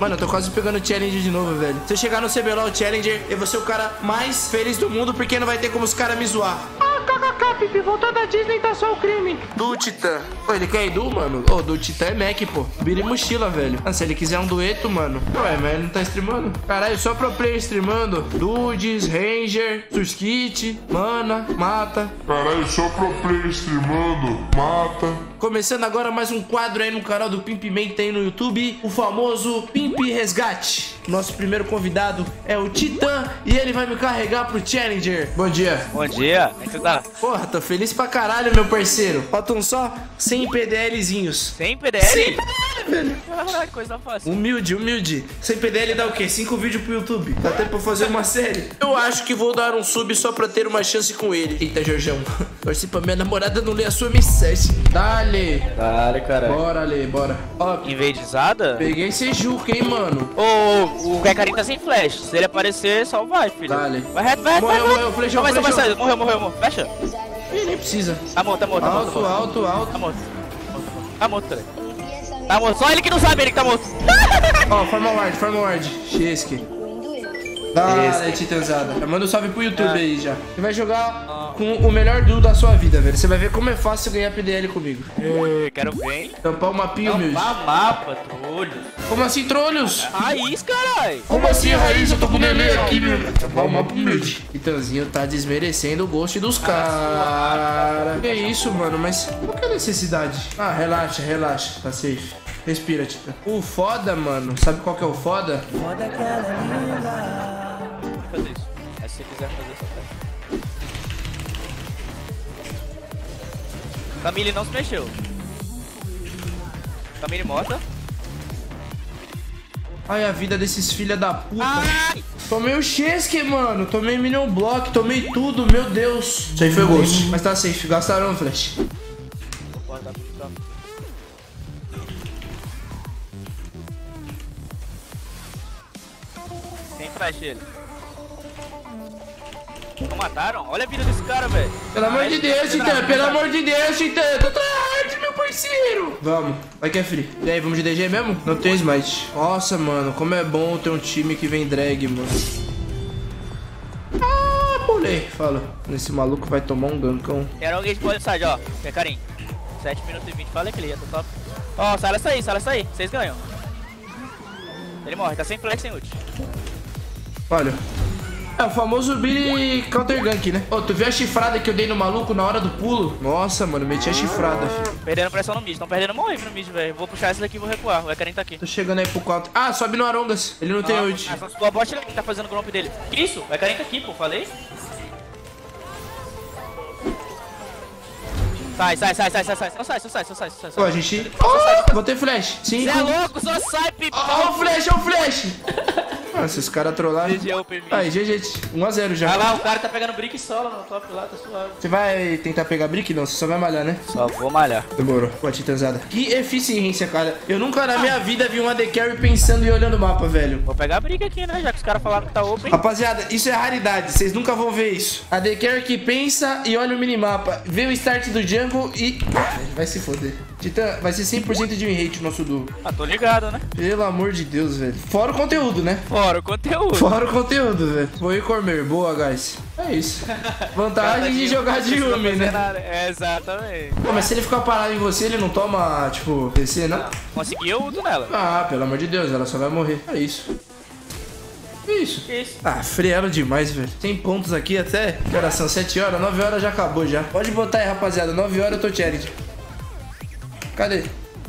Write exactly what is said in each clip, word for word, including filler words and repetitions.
Mano, eu tô quase pegando o Challenger de novo, velho. Se eu chegar no C B L O l Challenger, eu vou ser o cara mais feliz do mundo, porque não vai ter como os caras me zoar. Ah, kkk, Pipi, voltou da Disney, tá só o crime. Do Titã. Pô, ele quer Edu, mano? Ô, oh, do Titã é Mac, pô. Vira e mochila, velho. Ah, se ele quiser um dueto, mano. Ué, mas ele não tá streamando? Caralho, só pro player streamando. Dudes, Ranger, Surskit, Mana, Mata. Caralho, só pro player streamando. Mata. Começando agora mais um quadro aí no canal do Pimp Man que tem no YouTube, o famoso Pimp Resgate. Nosso primeiro convidado é o Titã e ele vai me carregar pro Challenger. Bom dia. Bom dia, como é que você tá? Porra, tô feliz pra caralho, meu parceiro. Faltam só cem PDLzinhos. cem P D L? cem P D L, velho. Caralho, coisa fácil. Humilde, humilde. cem P D L dá o quê? cinco vídeos pro YouTube. Dá até pra fazer uma série. Eu acho que vou dar um sub só pra ter uma chance com ele. Eita, Jorjão. Torci pra minha namorada não ler a sua mensagem. Dale. Dale, caralho. Bora, Ale, bora. Ó, Invadizada? peguei esse Juca, hein, mano. Ô, o Kecarim tá sem flash. Se ele aparecer, só vai, filho. Dale. Vai reto, vai reto, vai Morreu, reto. morreu, flechou, Não, mas, flechou. mas, mas, morreu, morreu, morreu. Fecha. Ih, nem precisa. Tá morto, tá morto, tá morto. Alto, alto, alto. Tá morto. Tá morto, peraí. Tá morto. Só ele que não sabe, ele que tá morto. Ó, forma ward, forma ward. Chesque. Dale, Titãzada. Manda um salve pro YouTube Ah. aí já. Você vai jogar com o melhor duo da sua vida, velho. Você vai ver como é fácil ganhar P D L comigo. Ei, quero ver, hein? Tampar o mapinha humilde. Tampar mapa, trolho. Como assim, trolhos? Raiz, caralho. Como assim, Raiz? Eu tô com o neném aqui, meu. Tampar o mapa humilde. Titãzinho tá desmerecendo o ghost dos caras. Que isso, mano? Mas qual que é a necessidade? Ah, relaxa, relaxa. Tá safe. Respira, Titã. O foda, mano. Sabe qual que é o foda? Foda que ela é linda. Fazer isso. Mas se você quiser fazer, só faz. Camille não se mexeu. Camille morta. Ai, a vida desses filha da puta. Ai! Tomei o Chesque, mano. Tomei Minion Block, tomei tudo, meu Deus. Isso aí foi ghost. Mas tá safe, gastaram o flash. Tem flash ele. Não mataram? Olha a vida desse cara, velho. Pelo amor de Deus, Titã. Pelo amor de Deus, Titã. Tô tryhard, meu parceiro. Vamos. Vai que é free. E aí, vamos de D G mesmo? Não tem smite. Nossa, mano. Como é bom ter um time que vem drag, mano. Ah, pulei. Fala. Esse maluco vai tomar um gankão. Era alguém de pode side, ó. Pecarim. sete minutos e vinte. Falei que ele ia, tô top. Ó, sai essa aí, sai essa aí. Vocês ganham. Ele morre, tá sem flash, sem ult. Olha. É o famoso Billy counter gank, né? Ô, tu viu a chifrada que eu dei no maluco na hora do pulo? Nossa, mano, meti a chifrada, filho. Perdendo pressão no mid, tão perdendo morrer no mid, velho. Vou puxar esse daqui e vou recuar. O Ecarim tá aqui. Tô chegando aí pro counter. Ah, sobe no Arongas. Ele não tem Ah, ult. ah, só sua bot que tá fazendo o gromp dele. Que isso? O Ecarim tá aqui, pô, falei? Sai, sai, sai, sai, sai, sai. Só sai, só sai, só sai, só sai. Ó, a gente... Oh, vou ter flash. Cinco. Você é louco, só sai, pipa. Ó, o flash, ó o flash. Ah, esses caras trollaram. G G, o P V. Aí, G G, um a zero já. Ah lá, o cara tá pegando brick solo no top lá, tá suave. Você vai tentar pegar brick? Não, você só vai malhar, né? Só vou malhar. Demorou. Pô, Titãzada. Que eficiência, cara. Eu nunca na minha vida vi um A D Carry pensando e olhando o mapa, velho. Vou pegar brick aqui, né? Já que os caras falaram que tá open. Rapaziada, isso é raridade. Vocês nunca vão ver isso. A D Carry que pensa e olha o minimapa. Vê o start do jungle e... Vai se foder. Titã, vai ser cem por cento de win rate o nosso duo. Ah, tô ligado, né? Pelo amor de Deus, velho. Fora o conteúdo, né? Fora o conteúdo. Fora o conteúdo, velho. Vou ir comer. Boa, guys. É isso. Vantagem de jogar de Yumi, né? É, exatamente. Pô, mas se ele ficar parado em você, ele não toma, tipo, P C, não? Consegui eu uso nela. Ah, pelo amor de Deus, ela só vai morrer. É isso. É isso. Que isso? Ah, frearam demais, velho. Tem pontos aqui até. Que horas são? sete horas? nove horas já acabou já. Pode botar aí, rapaziada. nove horas eu tô challenge. Cadê?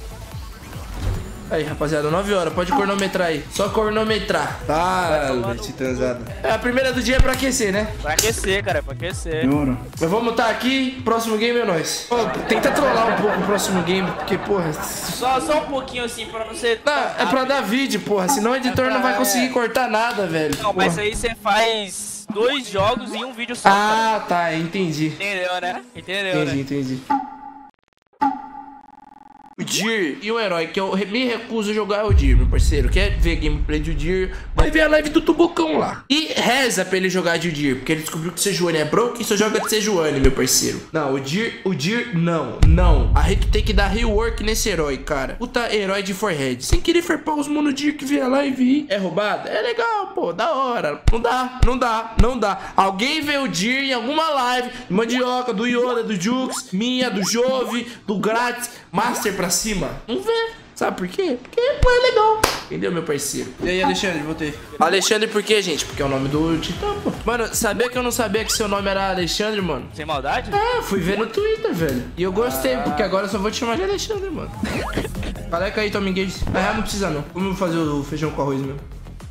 Aí, rapaziada, nove horas, pode cronometrar aí. Só cronometrar. Tá, Titãzada. É, a primeira do dia é pra aquecer, né? Pra aquecer, cara, é pra aquecer. Mas vamos tá aqui, próximo game é nóis. Pô, tenta trollar um pouco o próximo game, porque, porra... Só, só um pouquinho assim, pra não ser... Não, é pra dar vídeo, porra, senão o editor não vai conseguir cortar nada, velho. Não, mas Porra. aí você faz dois jogos em um vídeo só. Ah, tá, entendi. Entendeu, né? Entendeu, Entendi, né? entendi. O Dir e o herói que eu me recuso a jogar é o Dir, meu parceiro. Quer ver gameplay do Dir? Vai ver a live do Tubocão lá. E reza pra ele jogar de Dir, porque ele descobriu que o Sejuani é broke e só joga de Sejuani, meu parceiro. Não, o Dir, o Dir, não, não. A gente tem que dar rework nesse herói, cara. Puta herói de forehead. Sem querer farpar os mono Dir que vê a live. É roubado? É legal, pô, da hora. Não dá, não dá, não dá. Alguém vê o Dir em alguma live, do Mandioca, do Yoda, do Jux, minha, do Jove, do Grátis, Master pra cima. Vamos ver. Sabe por quê? Porque não é legal. Entendeu, meu parceiro? E aí, Alexandre, voltei. Alexandre por quê, gente? Porque é o nome do Titã, pô. Mano, sabia que eu não sabia que seu nome era Alexandre, mano? Sem maldade? É, fui ver no Twitter, velho. E eu gostei, ah. porque agora eu só vou te chamar de Alexandre, mano. Caleca aí, Tommy Gates. Na real, não precisa não. Vamos fazer o feijão com arroz mesmo.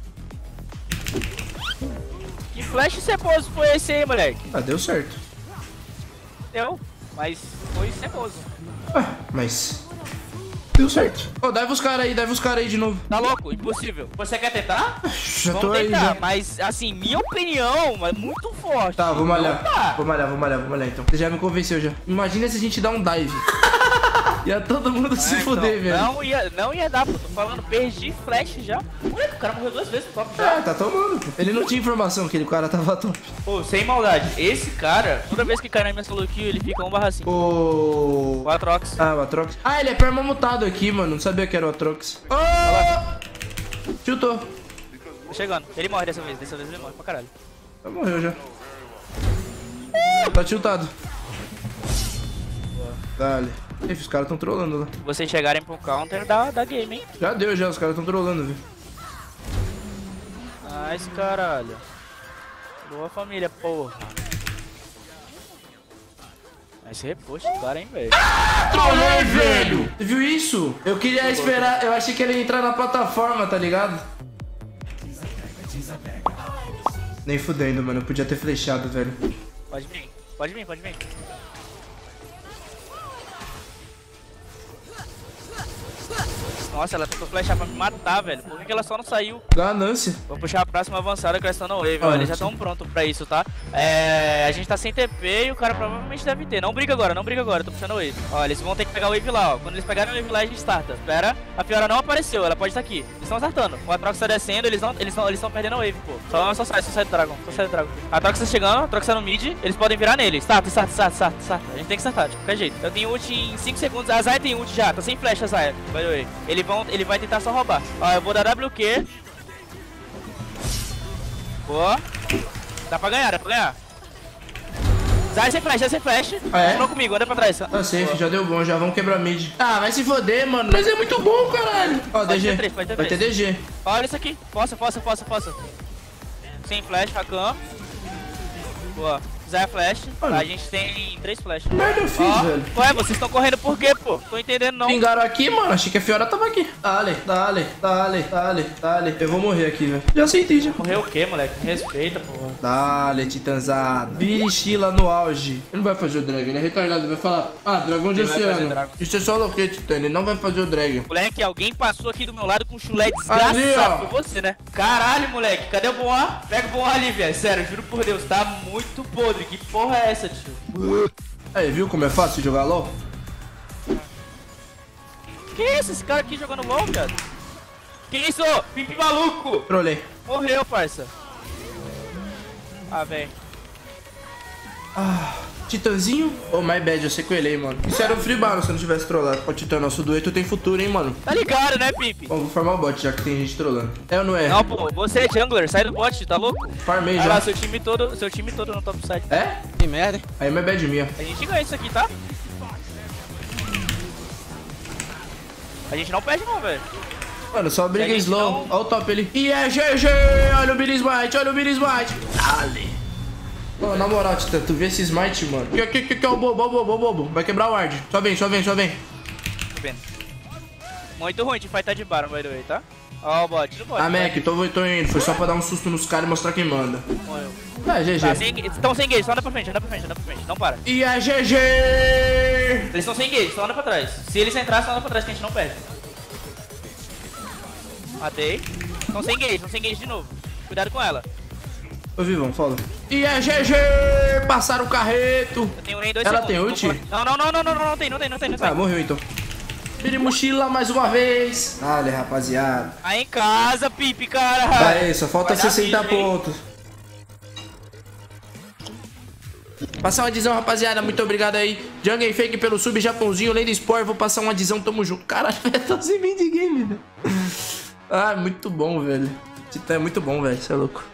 Que flash ceboso foi esse aí, moleque? Ah, deu certo. Deu, mas foi ceboso. Ué, mas... deu certo. Ô, oh, deve os caras aí, deve os caras aí de novo. Tá louco? Impossível. Você quer tentar? Já Vamos tô tentar, aí, já. Mas, assim, minha opinião é muito forte. Tá, vou malhar. Tá. Vou malhar, vou malhar, vou malhar então. Você já me convenceu já. Imagina se a gente dá um dive. Ia todo mundo ah, se então, fuder, velho. Não ia, não ia dar, pô. Tô falando, perdi flash já. Moleque, o cara morreu duas vezes no top já. É, tá tomando. Ele não tinha informação que aquele cara tava top. Pô, sem maldade. Esse cara, toda vez que cai na minha solo kill, ele fica um barra cinco. O... o Atrox. Ah, o Atrox. Ah, ele é permamutado aqui, mano. Não sabia que era o Atrox. Oh! Chutou. Tô chegando. Ele morre dessa vez. Dessa vez ele morre pra caralho. Já morreu já. Tá tiltado. Dale. Ei, os caras tão trolando lá. Se vocês chegarem pro counter, dá, dá game, hein? Já deu, já. Os caras tão trolando, viu? Nice, caralho. Boa família, porra. Esse repost do cara, hein, velho? Ah, trolei, velho! Você viu isso? Eu queria esperar... Eu achei que ele ia entrar na plataforma, tá ligado? Nem fudendo, mano. Eu podia ter flechado, velho. Pode vir. Pode vir, pode vir. Nossa, ela tentou flechar pra me matar, velho. Por que, que ela só não saiu? Ganância. Vou puxar a próxima avançada que eles estão na wave. Ó, eles já estão prontos pra isso, tá? É, a gente tá sem T P e o cara provavelmente deve ter. Não briga agora, não briga agora. Tô puxando a wave. Ó, eles vão ter que pegar a wave lá, ó. Quando eles pegarem a wave lá, a gente starta. Espera. A Fiora não apareceu, ela pode estar aqui. Eles estão startando. O Atrox tá descendo, eles não eles estão eles perdeendo a wave, pô. Só, só sai, só sai do Dragon. Só sai do Dragon. A Atrox tá chegando, a Atrox tá no mid. Eles podem virar nele. Starta, starta, starta, starta, starta. A gente tem que startar, de qualquer jeito. Eu tenho ult em cinco segundos. A Zaya tem ult já. Tá sem flecha, a Zaya. By the way. Ele, vão, ele vai tentar só roubar. Ó, eu vou dar W Q. Boa. Dá pra ganhar, dá pra ganhar. Zaya sem flash, Zaya sem flash. Ah, é? Continua comigo, anda pra trás. Tá safe, boa. Já deu bom, já vamos quebrar mid. Ah, vai se foder, mano. Mas é muito bom, caralho. Ó, pode D G. Ter três, pode ter vai três. ter D G. Olha isso aqui. Força, força, força, força. Sem flash, Rakan. Boa. Zaya flash. Tá, a gente tem três flashes. Merda, eu fiz, ó, velho. Ué, vocês estão correndo por quê, pô? Tô entendendo não. Pingaram aqui, mano. Achei que a Fiora tava aqui. Dale, dale, dale, dale, dale. Eu vou morrer aqui, velho. Já aceitei, já. Morreu o quê, moleque? Me respeita, porra. Dale, Titanzada. Birichila no auge. Ele não vai fazer o drag, ele é retardado. Ele vai falar, ah, dragão de oceano. Isso é só loquete, Titã. Ele não vai fazer o drag. Moleque, alguém passou aqui do meu lado com chulé desgraçado. Foi você, né? Caralho, moleque. Cadê o Boa? Pega o Boa ali, velho. Sério, juro por Deus. Tá muito podre. Que porra é essa, tio? Aí, viu como é fácil jogar LOL? Que isso? Esse cara aqui jogando LOL, cara? Que isso? Pipi maluco! Trolei. Morreu, parça. Ah, velho. Ah, Titãzinho? Oh, my bad, eu sequelei, mano. Isso era um free battle se eu não tivesse trollado. Ó, Titã, nosso dueto tem futuro, hein, mano. Tá ligado, né, Pipi? Bom, vou formar o bot já que tem gente trollando. É ou não é? Não, pô, você é jungler, sai do bot, tá louco? Farmei já. Olha lá, seu time todo, seu time todo no top side. É? Que merda. Aí, my bad minha. A gente ganha isso aqui, tá? A gente não perde não, velho. Mano, só briga slow. Não... Olha o top ali. E é G G! Olha o Billy Smite, olha o Billy Smite. Dale. Oh, na moral, Titã, tu vê esse Smite, mano. Que que, que, que é o bobo, bobo, bobo, bobo. Vai quebrar o ward. Só vem, só vem, só vem. Tô vendo. Muito ruim de fightar de Baron, by the way, tá? Ó, o bot, no bot. Ah, Mac, tô, tô indo. Foi só pra dar um susto nos caras e mostrar quem manda. Morreu. É, G G. Tá, sem, estão sem gauge, só anda pra frente, anda pra frente, anda pra frente. Não para. E é G G! Eles estão sem gauge, só anda pra trás. Se eles entrar, só anda pra trás que a gente não perde. Matei. Estão sem gauge, estão sem gauge de novo. Cuidado com ela. Ô, Vivão, fala. E é G G! Passaram o carreto. Eu tenho um em dois Ela segundos. tem ult? Não, não, não, não, não, não, não tem, não tem, não tem, não tem. Ah, morreu então. subir mochila mais uma vez. Olha, rapaziada. Aí em casa, Pipe, cara. Aí, só falta Vai dar sessenta vídeo, hein? pontos. Passar uma adesão, rapaziada. Muito obrigado aí. Jungle Fake pelo sub, Japãozinho, Lenda Sport. Vou passar uma adesão, tamo junto. Caralho, eu tô sem minigame, velho. Ah, muito bom, velho. Titã é muito bom, velho. Você é louco.